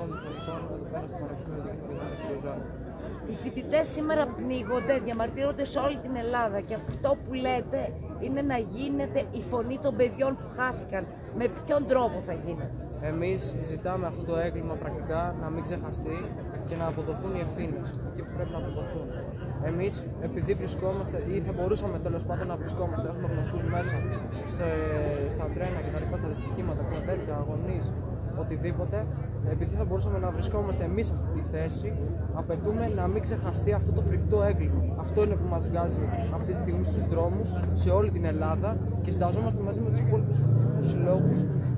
των χρυσών εδώ πέρα στο Πανεπιστήμιο του Λουζάνου. Οι φοιτητές σήμερα πνίγονται, διαμαρτύρονται σε όλη την Ελλάδα και αυτό που λέτε είναι να γίνεται η φωνή των παιδιών που χάθηκαν. Με ποιον τρόπο θα γίνει? Εμείς ζητάμε αυτό το έγκλημα πρακτικά να μην ξεχαστεί και να αποδοθούν οι ευθύνες εκεί που πρέπει να αποδοθούν. Εμείς, επειδή βρισκόμαστε ή θα μπορούσαμε τέλος πάντων να βρισκόμαστε, έχουμε γνωστούς μέσα στα τρένα και τα λοιπά, στα δυστυχήματα, ξαδέρφια, γονείς, οτιδήποτε, επειδή θα μπορούσαμε να βρισκόμαστε εμείς σε αυτή τη θέση, απαιτούμε να μην ξεχαστεί αυτό το φρικτό έγκλημα. Αυτό είναι που μας βγάζει αυτή τη στιγμή στους δρόμους σε όλη την Ελλάδα και συνταζόμαστε μαζί με τους υπόλοιπους συλλόγους